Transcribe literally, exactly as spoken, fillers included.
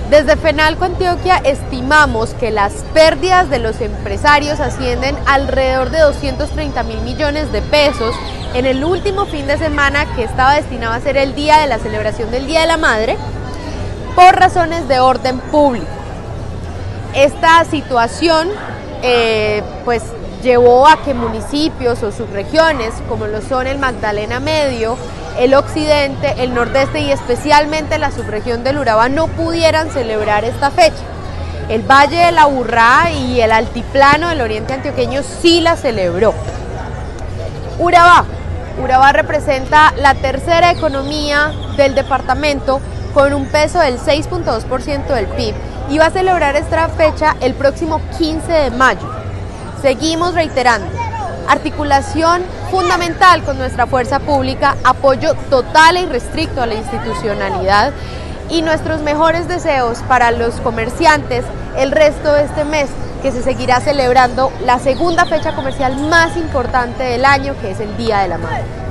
Desde FENALCO Antioquia estimamos que las pérdidas de los empresarios ascienden alrededor de doscientos treinta mil millones de pesos en el último fin de semana que estaba destinado a ser el día de la celebración del Día de la Madre por razones de orden público. Esta situación eh, pues llevó a que municipios o subregiones como lo son el Magdalena Medio, el occidente, el nordeste y especialmente la subregión del Urabá no pudieran celebrar esta fecha. El Valle de la Aburrá y el altiplano del oriente antioqueño sí la celebró. Urabá. Urabá representa la tercera economía del departamento con un peso del seis punto dos por ciento del P I B y va a celebrar esta fecha el próximo quince de mayo. Seguimos reiterando, articulación fundamental con nuestra fuerza pública, apoyo total e irrestricto a la institucionalidad y nuestros mejores deseos para los comerciantes el resto de este mes, que se seguirá celebrando la segunda fecha comercial más importante del año, que es el Día de la Madre.